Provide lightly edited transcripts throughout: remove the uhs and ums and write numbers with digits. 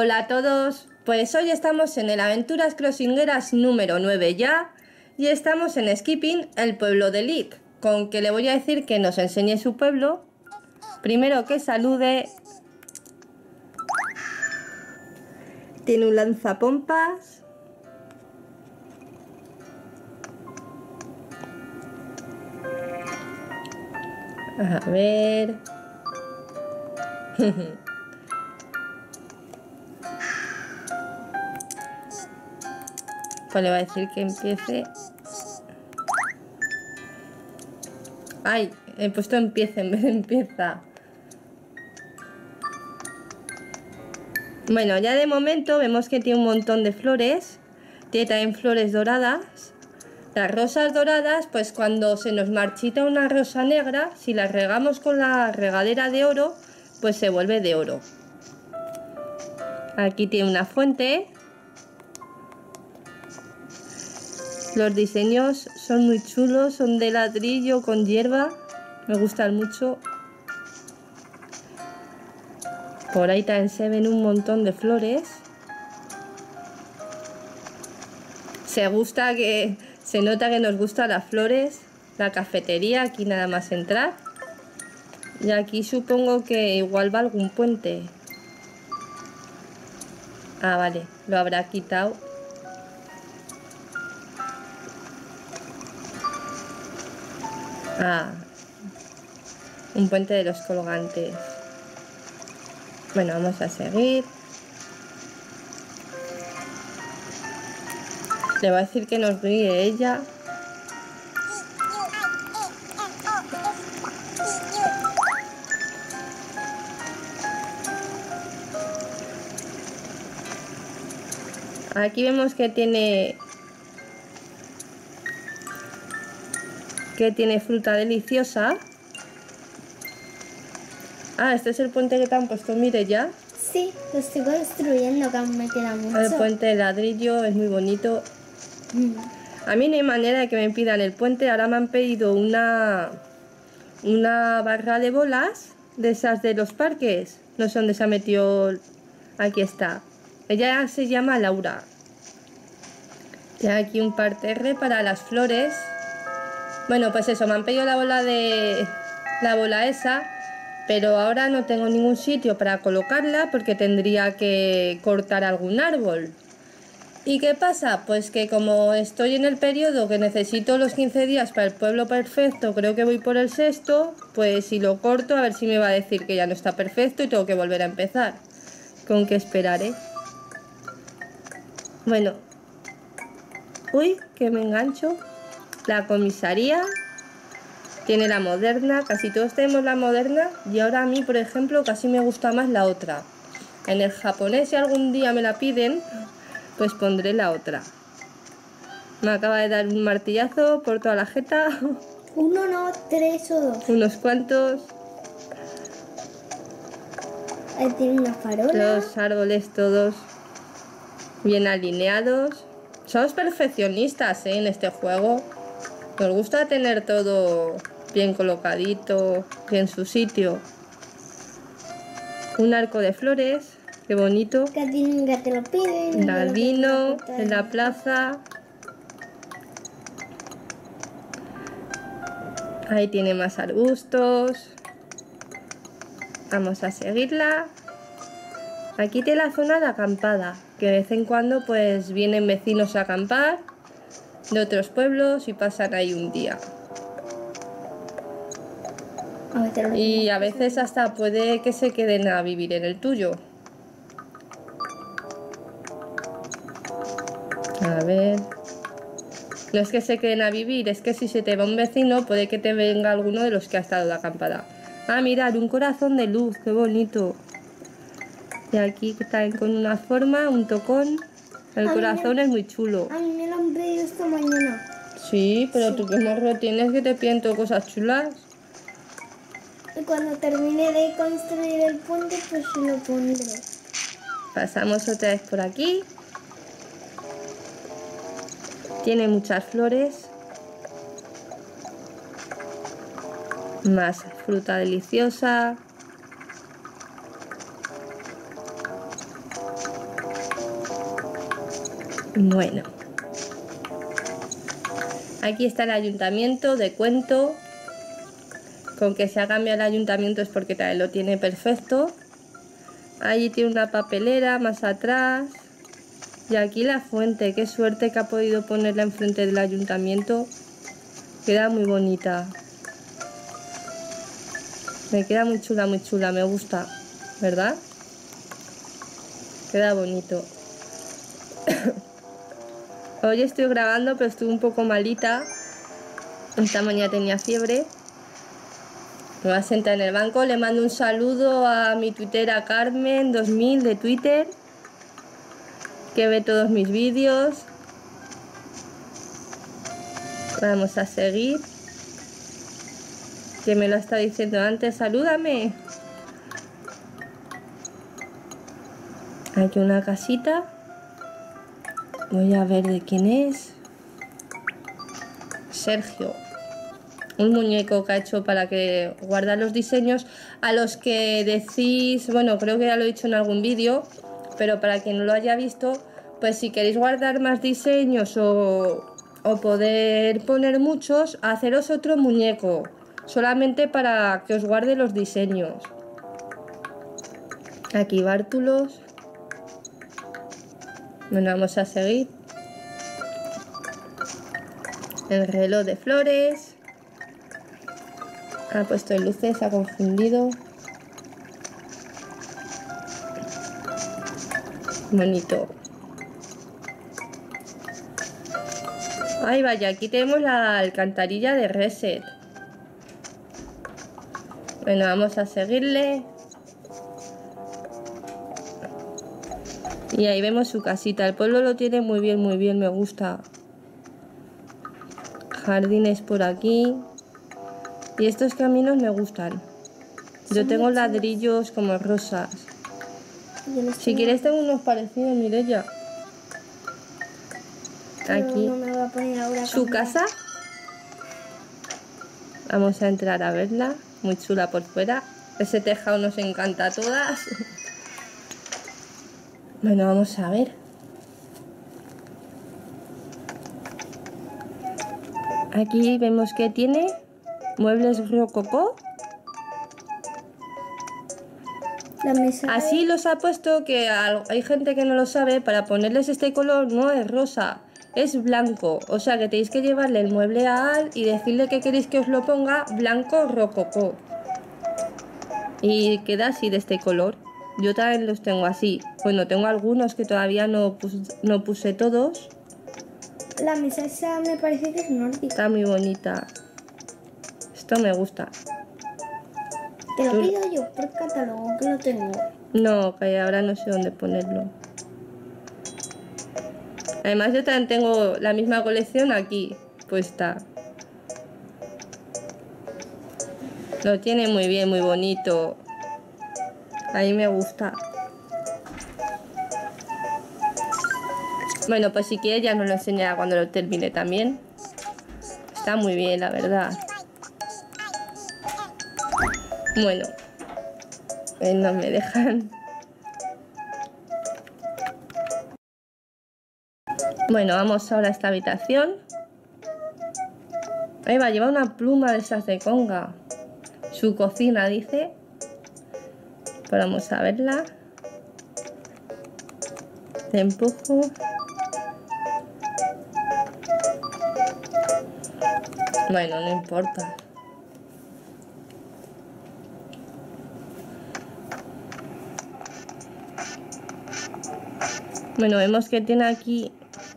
Hola a todos, pues hoy estamos en el Aventuras Crossingueras número 9 ya y estamos en Skipping, el pueblo de Lick, con que le voy a decir que nos enseñe su pueblo. Primero que salude. Tiene un lanzapompas. A ver. Pues le voy a decir que empiece. Ay, he puesto empiece en vez de empieza. Bueno, ya de momento vemos que tiene un montón de flores. Tiene también flores doradas. Las rosas doradas, pues cuando se nos marchita una rosa negra, si la regamos con la regadera de oro, pues se vuelve de oro. Aquí tiene una fuente. Los diseños son muy chulos, son de ladrillo con hierba, me gustan mucho. Por ahí también se ven un montón de flores. Se nota que nos gustan las flores. La cafetería, aquí nada más entrar. Y aquí supongo que igual va algún puente. Ah, vale, lo habrá quitado. Ah, un puente de los colgantes. Bueno, vamos a seguir. Le voy a decir que nos guíe ella. Aquí vemos que tiene fruta deliciosa. Ah, este es el puente que te han puesto, mire ya. Sí, lo estoy construyendo, que aún me queda mucho. El puente de ladrillo es muy bonito. A mí no hay manera de que me pidan el puente. Ahora me han pedido una barra de bolas de esas de los parques. No sé dónde se ha metido. Aquí está. Ella se llama Laura. Y aquí un parterre para las flores. Bueno, pues eso, me han pedido la bola esa. Pero ahora no tengo ningún sitio para colocarla porque tendría que cortar algún árbol. ¿Y qué pasa? Pues que como estoy en el periodo que necesito los 15 días para el pueblo perfecto, creo que voy por el sexto, pues si lo corto a ver si me va a decir que ya no está perfecto y tengo que volver a empezar. Con que esperaré. Bueno. Uy, que me engancho. La comisaría. Tiene la moderna, casi todos tenemos la moderna y ahora a mí, por ejemplo, casi me gusta más la otra. En el japonés, si algún día me la piden, pues pondré la otra. Me acaba de dar un martillazo por toda la jeta. Uno, no, tres o dos. Unos cuantos. Ahí tiene una farola. Los árboles todos bien alineados. Somos perfeccionistas, en este juego. Nos gusta tener todo bien colocadito, bien en su sitio. Un arco de flores, qué bonito. Que te lo piden. Jardino en la plaza. Ahí tiene más arbustos. Vamos a seguirla. Aquí tiene la zona de acampada, que de vez en cuando pues vienen vecinos a acampar de otros pueblos y pasan ahí un día. Y a veces hasta puede que se queden a vivir en el tuyo. A ver. No es que se queden a vivir, es que si se te va un vecino puede que te venga alguno de los que ha estado de acampada. Ah, mirad, un corazón de luz, qué bonito. Y aquí están con una forma, un tocón. El corazón es muy chulo. A mí me lo han pedido esta mañana. Sí, pero tú qué morro tienes que te piden todo cosas chulas. Y cuando termine de construir el puente, pues lo pondré. Pasamos otra vez por aquí. Tiene muchas flores. Más fruta deliciosa. Bueno. Aquí está el ayuntamiento de Cuento. Con que se ha cambiado el ayuntamiento es porque también lo tiene perfecto. Allí tiene una papelera más atrás. Y aquí la fuente. Qué suerte que ha podido ponerla enfrente del ayuntamiento. Queda muy bonita. Me queda muy chula, me gusta. ¿Verdad? Queda bonito. Hoy estoy grabando, pero estuve un poco malita. Esta mañana tenía fiebre. Me voy a sentar en el banco. Le mando un saludo a mi tuitera Carmen 2000 de Twitter, que ve todos mis vídeos. Vamos a seguir. Que me lo está diciendo antes. Salúdame. Aquí una casita. Voy a ver de quién es. Sergio. Un muñeco que ha hecho para que guardar los diseños a los que decís, bueno, creo que ya lo he dicho en algún vídeo, pero para quien no lo haya visto, pues si queréis guardar más diseños o poder poner muchos, haceros otro muñeco, solamente para que os guarde los diseños. Aquí bártulos. Bueno, vamos a seguir. El reloj de flores. Ha puesto luces, ha confundido. Bonito. Ay, vaya, aquí tenemos la alcantarilla de Reset. Bueno, vamos a seguirle. Y ahí vemos su casita. El pueblo lo tiene muy bien, me gusta. Jardines por aquí. Y estos caminos me gustan. Yo tengo ladrillos como rosas. Si quieres tengo unos parecidos, Mireia. Aquí. No me voy a poner ahora Su casa. Vamos a entrar a verla. Muy chula por fuera. Ese tejado nos encanta a todas. Bueno, vamos a ver. Aquí vemos que tiene muebles rococó. La mesa. Así los ha puesto, que hay gente que no lo sabe, para ponerles este color no es rosa, es blanco. O sea que tenéis que llevarle el mueble a Al y decirle que queréis que os lo ponga blanco rococó. Y queda así de este color. Yo también los tengo así. Bueno, tengo algunos que todavía no puse todos. La mesa esa me parece que es nórdica. Está muy bonita. Esto me gusta. Te lo pido yo por catálogo, que lo tengo. No, que ahora no sé dónde ponerlo. Además yo también tengo la misma colección aquí puesta. Lo tiene muy bien, muy bonito. A mí me gusta. Bueno, pues si quieres ya nos lo enseñará cuando lo termine también. Está muy bien, la verdad. Bueno, no me dejan. Bueno, vamos ahora a esta habitación. Ahí va, lleva una pluma de esas de conga. Su cocina, dice. Pues vamos a verla. Te empujo. Bueno, no importa. Bueno, vemos que tiene aquí...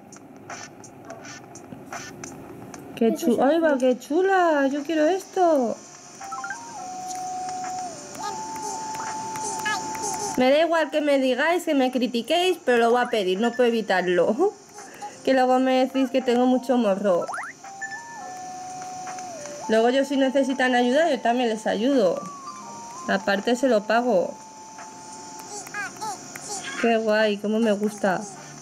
¡Qué chula! ¡Ay, va, qué chula! ¡Yo quiero esto! Me da igual que me digáis, que me critiquéis, pero lo voy a pedir, no puedo evitarlo. Que luego me decís que tengo mucho morro. Luego yo si necesitan ayuda, yo también les ayudo. Aparte se lo pago. Qué guay, cómo me gusta.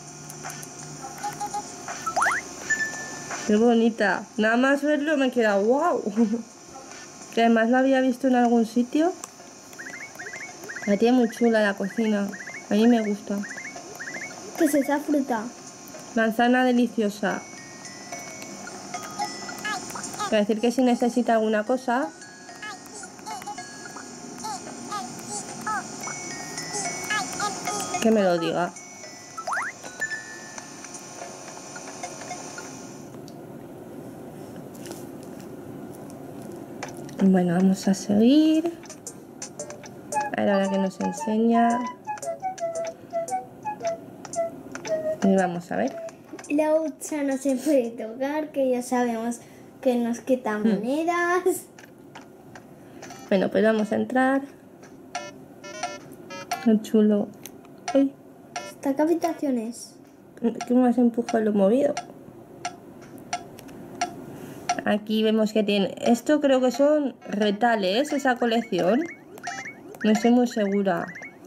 Qué bonita. Nada más verlo me queda wow. Que además la había visto en algún sitio. La tiene muy chula la cocina. A mí me gusta. ¿Qué es esa fruta? Manzana deliciosa. Voy a decir que si necesita alguna cosa. Que me lo diga. Bueno, vamos a seguir. A ver ahora que nos enseña. Y vamos a ver. La hucha no se puede tocar, que ya sabemos que nos quita monedas. Bueno, pues vamos a entrar. Qué chulo. Uy, ¿Hasta qué habitación es? ¿qué me has empujado lo movido? Aquí vemos que tiene... Esto creo que son retales, esa colección. No estoy muy segura.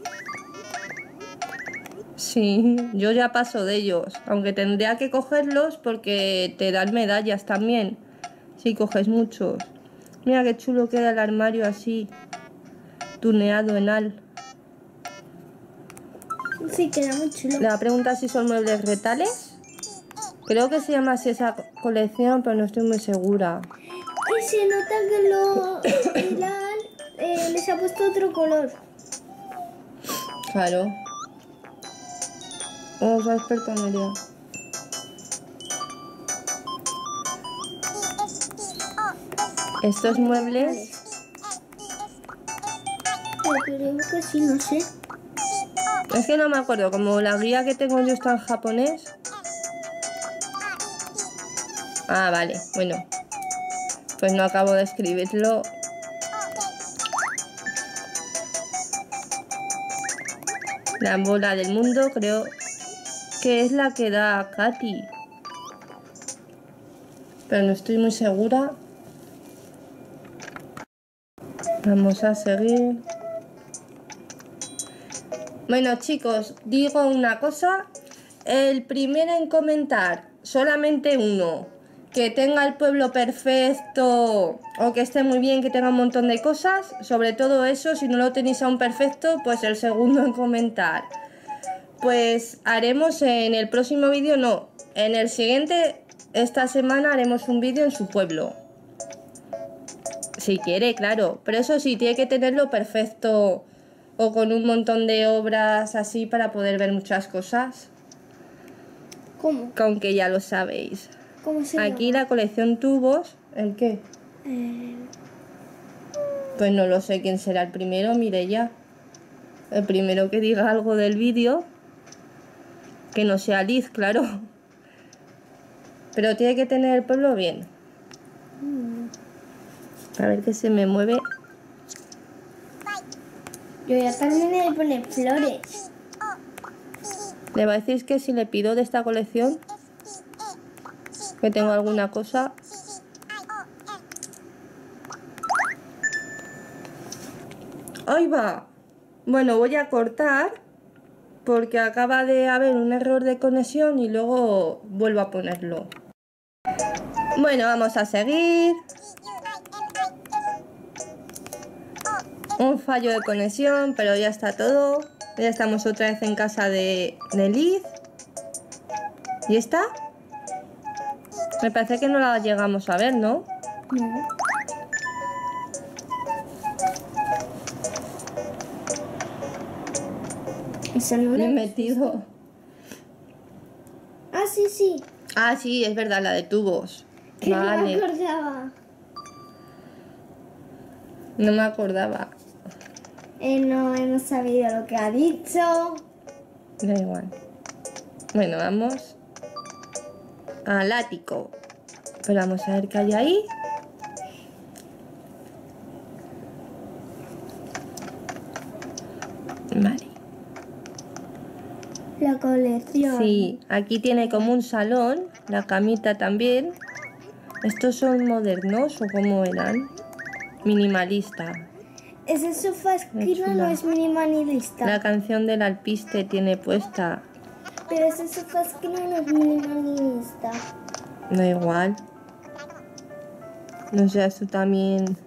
Sí, yo ya paso de ellos. Aunque tendría que cogerlos porque te dan medallas también. Si coges muchos. Mira qué chulo queda el armario así. Tuneado en al. Sí, queda muy chulo. Le va a preguntar si son muebles retales. Creo que se llama así esa colección, pero no estoy muy segura. Y se nota que les ha puesto otro color. Claro. Vamos a experta María. Estos muebles... Creo que sí, no sé. Es que no me acuerdo, como la guía que tengo yo está en japonés. Ah, vale, bueno. Pues no acabo de escribirlo. La bola del mundo creo que es la que da Katy. Pero no estoy muy segura. Vamos a seguir. Bueno, chicos, digo una cosa. El primero en comentar, solamente uno, que tenga el pueblo perfecto o que esté muy bien, que tenga un montón de cosas, sobre todo eso, si no lo tenéis aún perfecto, pues el segundo en comentar. Pues haremos en el próximo vídeo, no, en el siguiente, esta semana haremos un vídeo en su pueblo. Si quiere, claro, pero eso sí, tiene que tenerlo perfecto o con un montón de obras así para poder ver muchas cosas. ¿Cómo? Aunque ya lo sabéis. ¿Cómo se Aquí llama? la colección tubos, ¿el qué? Pues no lo sé quién será el primero, Mireia. El primero que diga algo del vídeo. Que no sea Liz, claro. Pero tiene que tener el pueblo bien. A ver que se me mueve. Yo ya terminé de poner flores. ¿Le va a decir que si le pido de esta colección? Que tengo alguna cosa. ¡Ahí va! Bueno, voy a cortar porque acaba de haber un error de conexión y luego vuelvo a ponerlo. Bueno, vamos a seguir. Un fallo de conexión, pero ya está todo. Ya estamos otra vez en casa de Liz. ¿Y esta? Me parece que no la llegamos a ver, ¿no? No. Esa no Le he la... metido. Ah, sí, sí. Ah, sí, es verdad, la de tubos. Que no me Vale, acordaba. no me acordaba. No hemos sabido lo que ha dicho. Da igual. Bueno, vamos al ático. Pero vamos a ver qué hay ahí. Vale. La colección. Sí, aquí tiene como un salón, la camita también. ¿Estos son modernos o cómo eran? Minimalista. Ese sofá esquina no chula. es minimalista. La canción del alpiste tiene puesta. Pero ese sofá esquina no es minimalista. Da igual. No sé, esto también.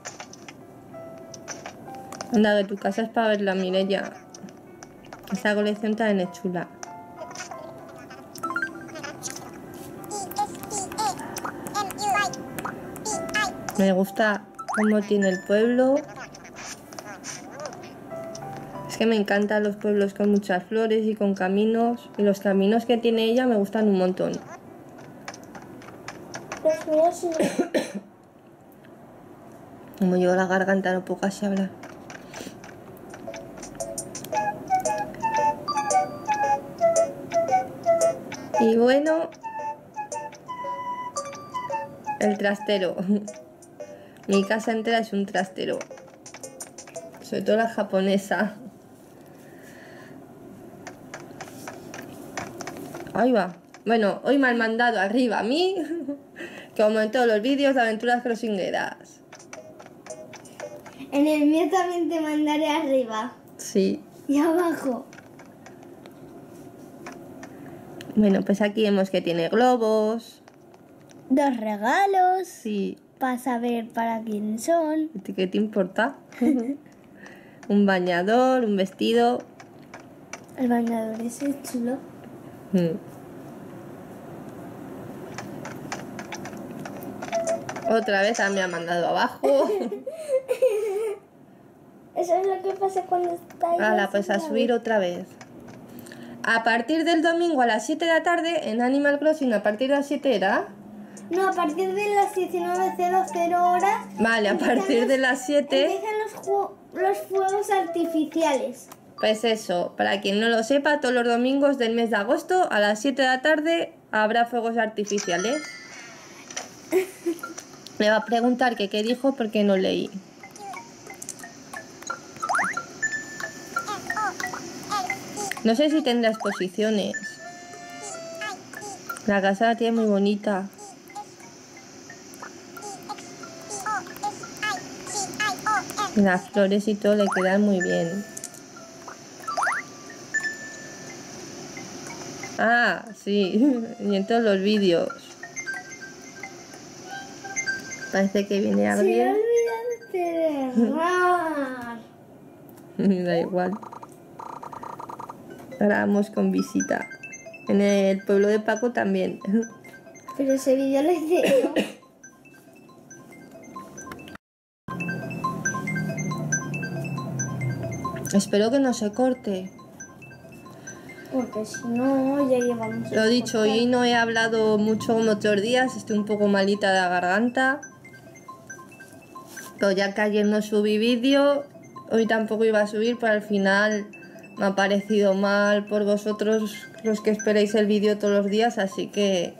Anda, que tu casa es para verla, Mireia. Esta colección también es chula. Me gusta cómo tiene el pueblo. Es que me encantan los pueblos con muchas flores y con caminos. Y los caminos que tiene ella me gustan un montón. Los míos sí. Como llevo la garganta, no puedo casi hablar. Y bueno, el trastero. Mi casa entera es un trastero. Sobre todo la japonesa. Ahí va. Bueno, hoy me han mandado arriba a mí, como en todos los vídeos de aventuras crossingueras. En el mío también te mandaré arriba Sí. y abajo. Bueno, pues aquí vemos que tiene globos. 2 regalos. Sí. Para saber para quién son. ¿Qué te importa? Un bañador, un vestido. El bañador ese es chulo. Otra vez me ha mandado abajo. Eso es lo que pasa cuando estáis. Hala, pues a subir otra vez. A partir del domingo a las 7 de la tarde en Animal Crossing, a partir de las 7 era. No, a partir de las 19:00 horas. Vale, a partir de las 7. Empiezan los fuegos artificiales. Pues eso, para quien no lo sepa, todos los domingos del mes de agosto a las 7 de la tarde habrá fuegos artificiales. Me va a preguntar que qué dijo porque no leí. No sé si tendrá exposiciones. La casa la tiene muy bonita. Y las flores y todo le quedan muy bien. Ah, sí, y en todos los vídeos. Parece que viene alguien. Se olvidaste de errar. Da igual. Ahora vamos con visita. En el pueblo de Paco también. Pero ese vídeo lo hice yo. Espero que no se corte. Porque si no, ya llevamos. Lo dicho, hoy no he hablado mucho como otros días. Estoy un poco malita de la garganta. Pero ya que ayer no subí vídeo, hoy tampoco iba a subir, pero al final me ha parecido mal por vosotros los que esperáis el vídeo todos los días, así que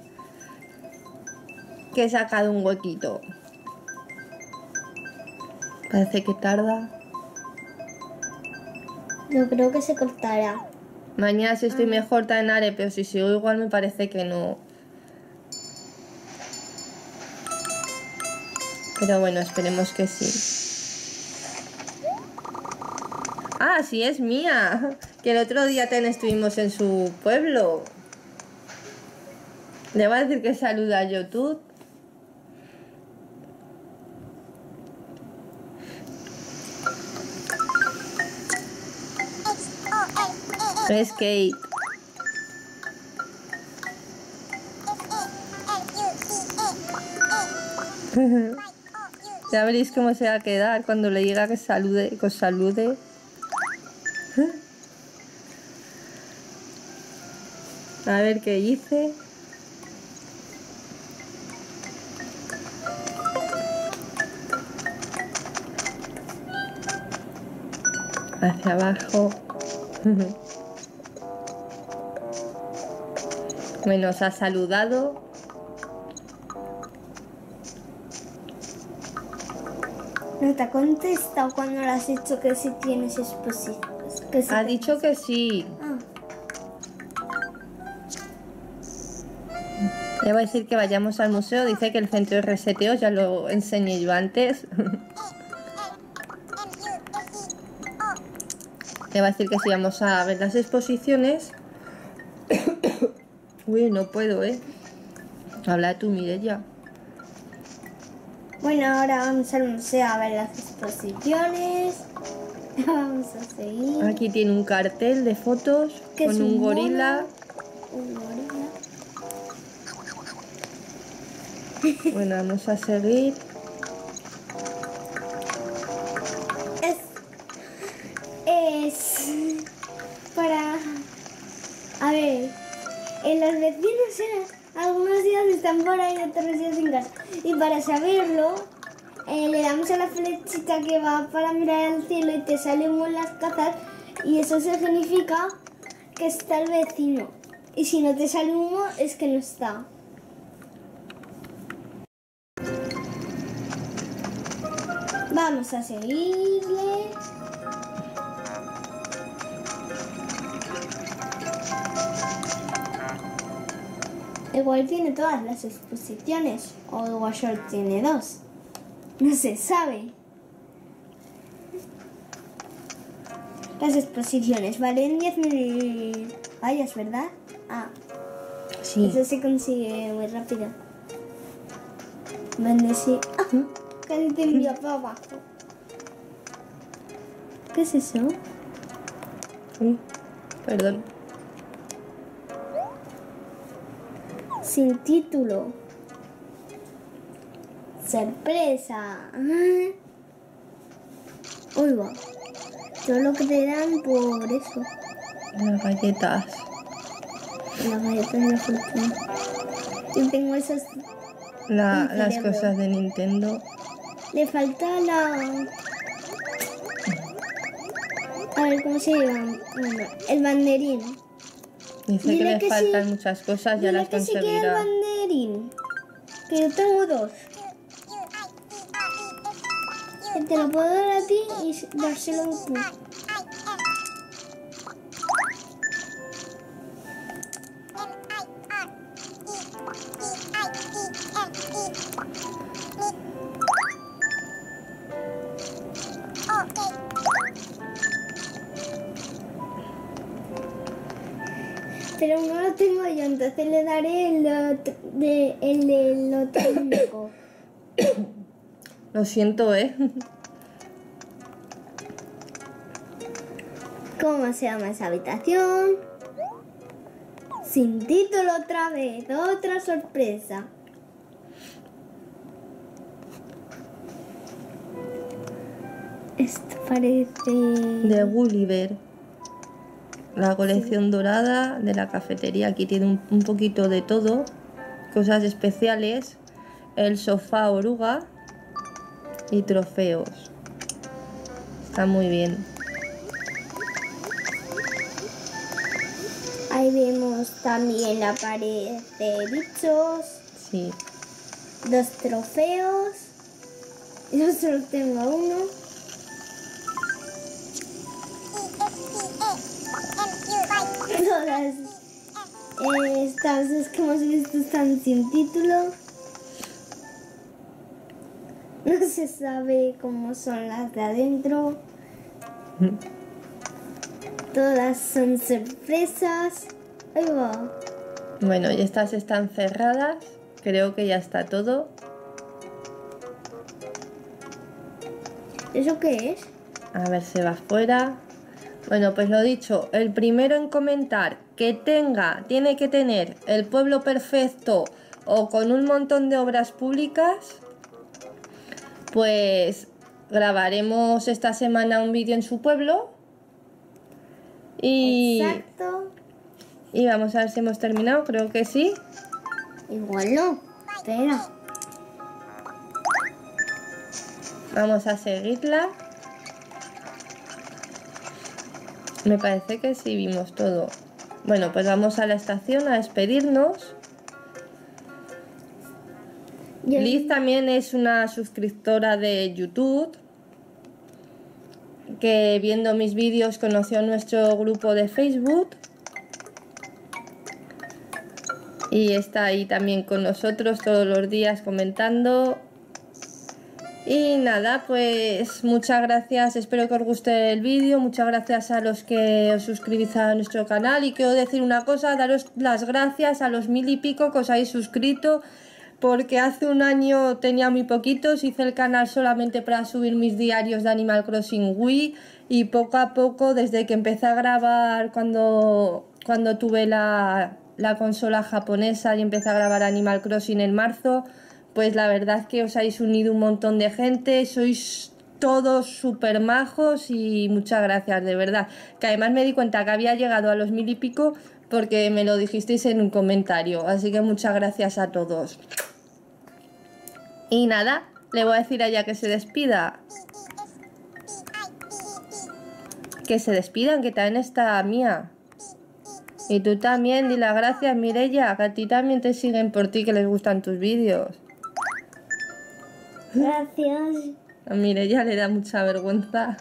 he sacado un huequito. Parece que tarda. Yo creo que se cortará. Mañana si estoy mejor también haré, pero si sigo igual me parece que no. Pero bueno, esperemos que sí. Ah, sí, es mía. Que el otro día también estuvimos en su pueblo. Le voy a decir que saluda a YouTube. Es Kate. Ya veréis cómo se va a quedar cuando le diga que salude, que os salude. A ver qué dice. Hacia abajo. Bueno, os ha saludado. No te ha contestado cuando le has dicho que si tienes exposiciones. Ha dicho que sí. Ah. Le voy a decir que vayamos al museo. Dice que el centro de reseteo, ya lo enseñé yo antes. Le voy a decir que si vamos a ver las exposiciones. Uy, no puedo, Habla tú, Mireia. Bueno, ahora vamos al museo a ver las exposiciones. Vamos a seguir. Aquí tiene un cartel de fotos Que con es un un gorila. Un gorila. Bueno, vamos a seguir. están por ahí otros días en casa. Y para saberlo, le damos a la flechita que va para mirar al cielo y te sale humo en las cazas y eso significa que está el vecino. Y si no te sale humo es que no está. Vamos a seguirle. Igual tiene todas las exposiciones, o igual solo tiene 2. No se sabe. Las exposiciones valen 10.000 vallas, ¿verdad? Ah, Sí. eso se consigue muy rápido. Vende sí. Ah, casi te envía para abajo. ¿Qué es eso? Perdón. Sin título. Sorpresa. Uy, va. Todo lo que te dan por eso. Las galletas. Las galletas de la fortuna. Y tengo esas. Las cosas de Nintendo. Le falta la. A ver, ¿cómo se llama? Bueno, el banderín. Dice Dile que le que faltan sí. muchas cosas, ya Dile las que sí quiere el conseguirá. banderín. Que yo tengo 2. Que te lo puedo dar a ti y dárselo a tú. Pero no lo tengo yo, entonces le daré el del otro único. Lo siento, ¿eh? ¿Cómo se llama esa habitación? Sin título otra vez, otra sorpresa. Esto parece... De Gulliver. La colección dorada de la cafetería. Aquí tiene un poquito de todo. Cosas especiales. El sofá oruga. Y trofeos. Está muy bien. Ahí vemos también la pared de bichos. Sí. 2 trofeos. Yo solo tengo uno. Todas estas que hemos visto están sin título. No se sabe cómo son las de adentro. Todas son sorpresas. Ahí va. Bueno, y estas están cerradas. Creo que ya está todo. ¿Eso qué es? A ver, se va afuera. Bueno, pues lo dicho, el primero en comentar que tiene que tener el pueblo perfecto o con un montón de obras públicas, pues grabaremos esta semana un vídeo en su pueblo y Exacto. vamos a ver si hemos terminado, creo que sí. Igual no. Espera. Vamos a seguirla. Me parece que sí vimos todo. Bueno, pues vamos a la estación a despedirnos. Liz también es una suscriptora de YouTube que viendo mis vídeos conoció nuestro grupo de Facebook y está ahí también con nosotros todos los días comentando. Y nada, pues muchas gracias, espero que os guste el vídeo, muchas gracias a los que os suscribís a nuestro canal y quiero decir una cosa, daros las gracias a los 1000 y pico que os habéis suscrito, porque hace un año tenía muy poquitos, hice el canal solamente para subir mis diarios de Animal Crossing Wii y poco a poco, desde que empecé a grabar cuando tuve la consola japonesa y empecé a grabar Animal Crossing en marzo, pues la verdad que os habéis unido un montón de gente, sois todos súper majos y muchas gracias, de verdad. Que además me di cuenta que había llegado a los 1000 y pico porque me lo dijisteis en un comentario. Así que muchas gracias a todos. Y nada, le voy a decir a ella que se despida. Que se despidan, que también está Mía. Y tú también, di las gracias, Mireia, que a ti también te siguen por ti, que les gustan tus vídeos. Gracias. A Mireia le da mucha vergüenza.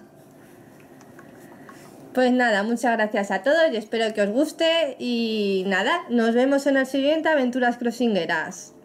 Pues nada, muchas gracias a todos y espero que os guste. Y nada, nos vemos en el siguiente Aventuras Crossingueras.